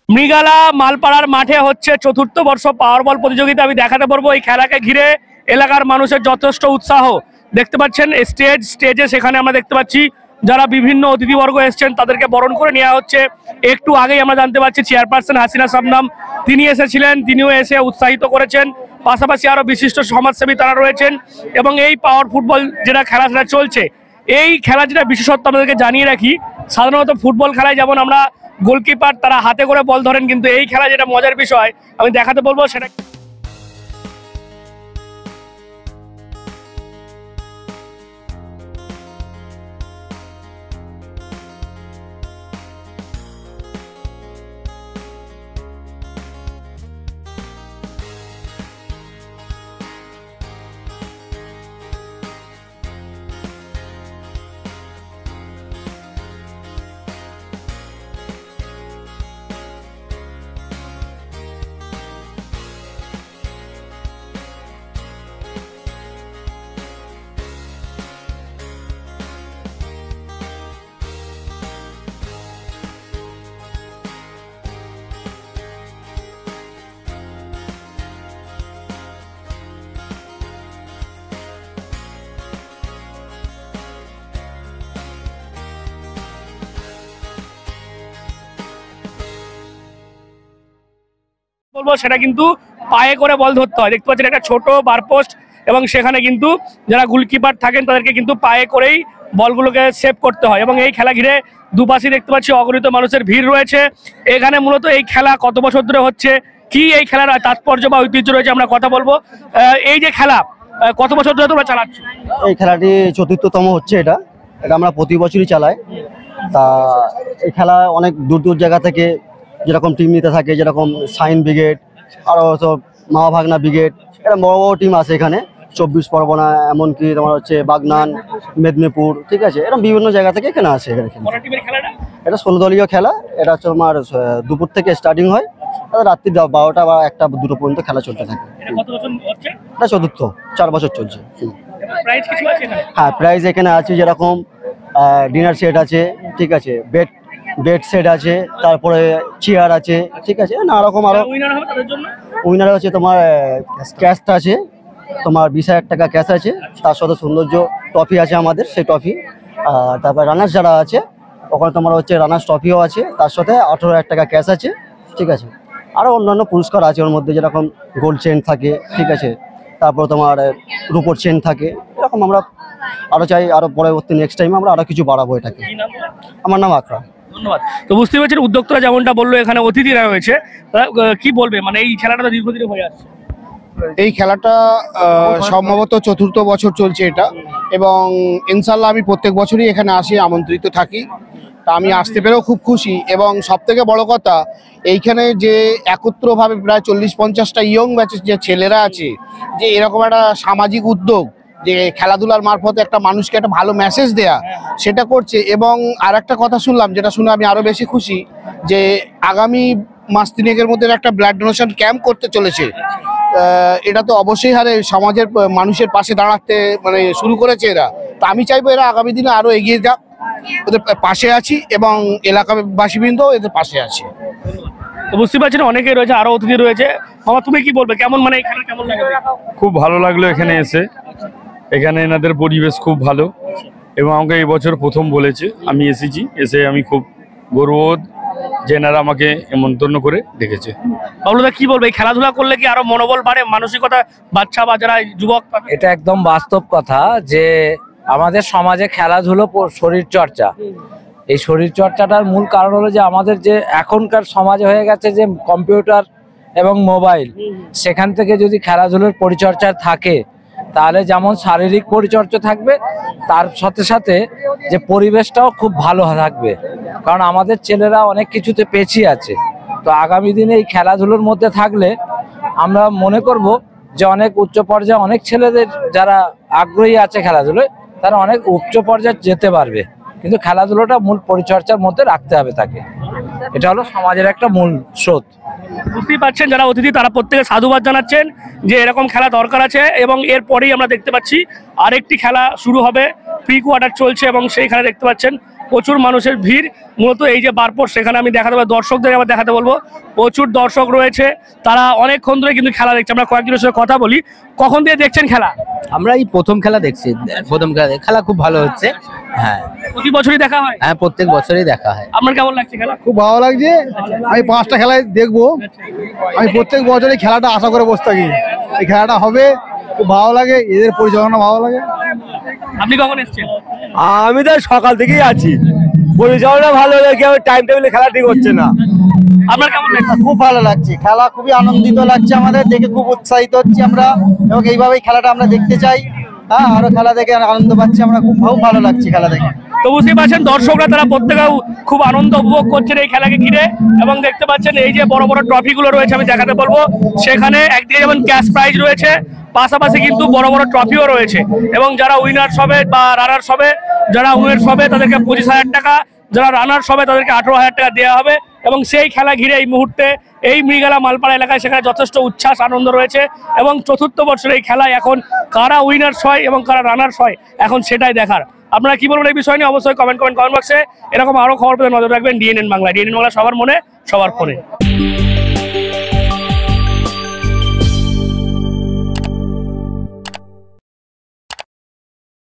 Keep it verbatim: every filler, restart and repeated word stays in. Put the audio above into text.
মৃগালা মালপাড়ার মাঠে হচ্ছে চতুর্থ বর্ষ পাওয়ার বল প্রতিযোগিতা। আমি দেখাতে পারবো এই খেলাকে ঘিরে এলাকার মানুষের যথেষ্ট উৎসাহ দেখতে পাচ্ছেন। স্টেজ স্টেজে সেখানে আমরা দেখতে পাচ্ছি যারা বিভিন্ন অতিথিবর্গ এসেছেন তাদেরকে বরণ করে নেওয়া হচ্ছে। একটু আগেই আমরা জানতে পারছি চেয়ারপারসন হাসিনা শাবনাম তিনি এসেছিলেন, তিনিও এসে উৎসাহিত করেছেন। পাশাপাশি আরো বিশিষ্ট সমাজসেবী তারা রয়েছেন এবং এই পাওয়ার ফুটবল যেটা খেলা সেটা চলছে। এই খেলা যেটা বিশেষত্ব আমাদেরকে জানিয়ে রাখি, সাধারণত ফুটবল খেলায় যেমন আমরা গোলকিপার তারা হাতে করে বল ধরেন, কিন্তু এই খেলা যেটা মজার বিষয় আমি দেখাতে বলবো সেটা বলবো সেটা কিন্তু পায়ে করে বল ধরতে হয়। দেখতে পাচ্ছেন একটা ছোট বার পোস্ট এবং সেখানে কিন্তু যারা গোলকিপার থাকেন তাদেরকে কিন্তু পায়ে করেই বলগুলোকে সেভ করতে হয়। এবং এই খেলা ঘিরে দুপাশে দেখতে পাচ্ছি অগণিত মানুষের ভিড় রয়েছে। এখানে মূলত এই খেলা কত বছর ধরে হচ্ছে, কি এই খেলার তাৎপর্য বা ঐতিহ্য রয়েছে আমরা কথা বলবো। এই যে খেলা কত বছর ধরে তোমরা চালাচ্ছ? এই খেলাটি চতুর্থতম হচ্ছে। এটা এটা আমরা প্রতি বছরই চালাই। তা এই খেলা অনেক দূর দূর জায়গা থেকে যেরকম টিম নিতে থাকে, যেরকম সাইন ব্রিগেড, আরও সব মামা ভাগনা ব্রিগেড, এটা বড় বড় টিম আছে এখানে। চব্বিশ পরগনা, এমনকি তোমার হচ্ছে বাগনান, মেদিনীপুর, ঠিক আছে, এরকম বিভিন্ন জায়গা থেকে এখানে আসে। এখানে এটা ষোলো দলীয় খেলা। এটা হচ্ছে তোমার দুপুর থেকে স্টার্টিং হয়, রাত্রি বারোটা বা একটা দুটো পর্যন্ত খেলা চলতে থাকে। এটা চতুর্থ, চার বছর চলছে। হ্যাঁ, প্রাইজ এখানে আছে যেরকম ডিনার সেট আছে, ঠিক আছে, বেড বেড সেট আছে, তারপরে চেয়ার আছে, ঠিক আছে, নানা রকম। আরো উইনার হচ্ছে তোমার ক্যাশটা আছে, তোমার বিশ হাজার টাকা ক্যাশ আছে, তার সাথে সৌন্দর্য ট্রফি আছে আমাদের, সেই ট্রফি। আর তারপরে রানার্স যারা আছে ওখানে তোমার হচ্ছে রানার্স ট্রফিও আছে, তার সাথে আঠেরো হাজার টাকা ক্যাশ আছে, ঠিক আছে। আরও অন্যান্য পুরস্কার আছে ওর মধ্যে, যেরকম গোল্ড চেন থাকে, ঠিক আছে, তারপর তোমার রুপোর চেন থাকে। এরকম আমরা আরও চাই আরও পরবর্তী নেক্সট টাইম আমরা আরও কিছু বাড়াবো এটাকে। আমার নাম আকরাম। ধন্যবাদ। তো বুঝতে পারছেন উদ্যোক্তারা যেমনটা বললো, এখানে অতিথিরা রয়েছে, কি বলবে? মানে এই খেলাটা তো দীর্ঘদিন হয়ে আসছে। এই খেলাটা সম্ভবত চতুর্থ বছর চলছে এটা, এবং ইনশাল্লাহ আমি প্রত্যেক বছরই এখানে আসি, আমন্ত্রিত থাকি। তা আমি আসতে পেরেও খুব খুশি। এবং সব থেকে বড় কথা, এইখানে যে একত্রভাবে প্রায় চল্লিশ পঞ্চাশটা ইয়ং ব্যাচের যে ছেলেরা আছে, যে এরকম একটা সামাজিক উদ্যোগ, যে খেলাধুলার মারফতে একটা মানুষকে একটা ভালো মেসেজ দেয়া, সেটা করছে। এবং আর একটা কথা শুনলাম, যেটা শুনে আমি আরও বেশি খুশি, যে আগামী মাস তিনেকের মধ্যে একটা ব্লাড ডোনেশন ক্যাম্প করতে চলেছে। এটা তো অবশ্যই হারে সমাজের মানুষের পাশে দাঁড়াতে মানে শুরু করেছে এরা। তো আমি চাইবো এরা আগামী দিনে আরও এগিয়ে যাক, ওদের পাশে আছি এবং এলাকাবাসীবৃন্দ এদের পাশে আছে। তো বুঝতে পারছেন অনেকেই রয়েছে, আরো অতিথি রয়েছে। মামা, তুমি কি বলবে, কেমন মানে এখানে কেমন লাগে? খুব ভালো লাগলো এখানে এসে। এখানে এনাদের পরিবেশ খুব ভালো এবং আমাকে এই বছর প্রথম বলেছে, আমি এসেছি, এসে আমি খুব গর্ববোধ যে এনারা আমাকে নিমন্ত্রণ করে ডেকেছে। বাবলুদা কি বলবে, খেলাধুলা করলে কি আরো মনোবল বাড়ে, মানসিকতা বাচ্চা বা যারা যুবক? এটা একদম বাস্তব কথা যে আমাদের সমাজে খেলাধুলো, শরীর চর্চা, এই শরীর চর্চাটার মূল কারণ হলো যে আমাদের যে এখনকার সমাজে হয়ে গেছে যে কম্পিউটার এবং মোবাইল, সেখান থেকে যদি খেলাধুলোর পরিচর্যা থাকে তাহলে যেমন শারীরিক পরিচর্যা থাকবে, তার সাথে সাথে যে পরিবেশটাও খুব ভালো থাকবে। কারণ আমাদের ছেলেরা অনেক কিছুতে পেছিয়ে আছে। তো আগামী দিনে এই খেলাধুলোর মধ্যে থাকলে আমরা মনে করব যে অনেক উচ্চ পর্যায়ে অনেক ছেলেদের যারা আগ্রহী আছে খেলাধুলোয়, তারা অনেক উচ্চ পর্যায়ে যেতে পারবে। কিন্তু খেলাধুলোটা মূল পরিচর্যার মধ্যে রাখতে হবে তাকে। এটা হলো সমাজের একটা মূল স্রোত। বুঝতেই পারছেন যারা অতিথি তারা প্রত্যেকে সাধুবাদ জানাচ্ছেন যে এরকম খেলা দরকার আছে। এবং এরপরেই আমরা দেখতে পাচ্ছি আরেকটি খেলা শুরু হবে, প্রি কোয়ার্টার চলছে এবং সেই খেলা দেখতে পাচ্ছেন প্রচুর মানুষের ভিড়। মূলত এই যে বারপোর সেখানে আমি দেখাতে পারবো, দর্শকদের আবার দেখাতে বলবো, প্রচুর দর্শক রয়েছে, তারা অনেকক্ষণ ধরে কিন্তু খেলা দেখছে। আমরা কয়েকজনের সাথে কথা বলি। কখন দিয়ে দেখছেন খেলা? আমরা এই প্রথম খেলা দেখছি, প্রথম খেলা খেলা খুব ভালো হচ্ছে। হ্যাঁ, প্রতি বছরই দেখা হয়? হ্যাঁ, প্রত্যেক বছরই দেখা হয়। আপনার কেমন লাগছে খেলা? খুব ভালো লাগছে। আমি পাঁচটা খেলায় দেখবো। আমি প্রত্যেক বছরই খেলাটা আশা করে বসে থাকি, এই খেলাটা হবে। খুব ভালো লাগে, এদের পরিচালনা ভালো লাগে। আপনি কখন এসেছেন? আমি তো সকাল থেকেই আছি, পরিচালনা ভালো লাগে, টাইম টেবিলে খেলা ঠিক হচ্ছে না। আপনার কেমন লাগছে? খুব ভালো লাগছে, খেলা খুবই আনন্দিত লাগছে আমাদের, দেখে খুব উৎসাহিত হচ্ছি আমরা, এবং এইভাবেই খেলাটা আমরা দেখতে চাই। হ্যাঁ, আরো খেলা দেখে আনন্দ পাচ্ছি আমরা, খুব খুব ভালো লাগছে খেলা দেখে। তো বুঝতে পারছেন দর্শকরা তারা প্রত্যেকে খুব আনন্দ উপভোগ করছেন এই খেলাকে ঘিরে। এবং দেখতে পাচ্ছেন এই যে বড় বড় ট্রফি গুলো রয়েছে, আমি দেখাতে বলবো, সেখানে একদিকে যেমন ক্যাশ প্রাইজ রয়েছে, পাশাপাশি কিন্তু বড় বড় ট্রফিও রয়েছে। এবং যারা উইনার্স হবে বা রানার্স হবে, যারা উইনার্স হবে তাদেরকে পঁচিশ হাজার টাকা, যারা রানার্স হবে তাদেরকে আঠারো হাজার টাকা দেওয়া হবে। এবং সেই খেলা ঘিরে এই মুহূর্তে এই মৃগেলা মালপাড়া এলাকায় সেখানে যথেষ্ট উচ্ছ্বাস আনন্দ রয়েছে। এবং চতুর্থ বছর এই খেলায় এখন কারা উইনার্স হয় এবং কারা রানার্স হয় এখন সেটাই দেখার। আপনারা কি বলবেন এই বিষয় নিয়ে অবশ্যই কমেন্ট কমেন্ট কমেন্ট বক্সে। এরকম আরো খবর পেতে নজর রাখবেন ডিএনএন বাংলা। ডিএনএন বাংলা সবার মনে, সবার ফোনে।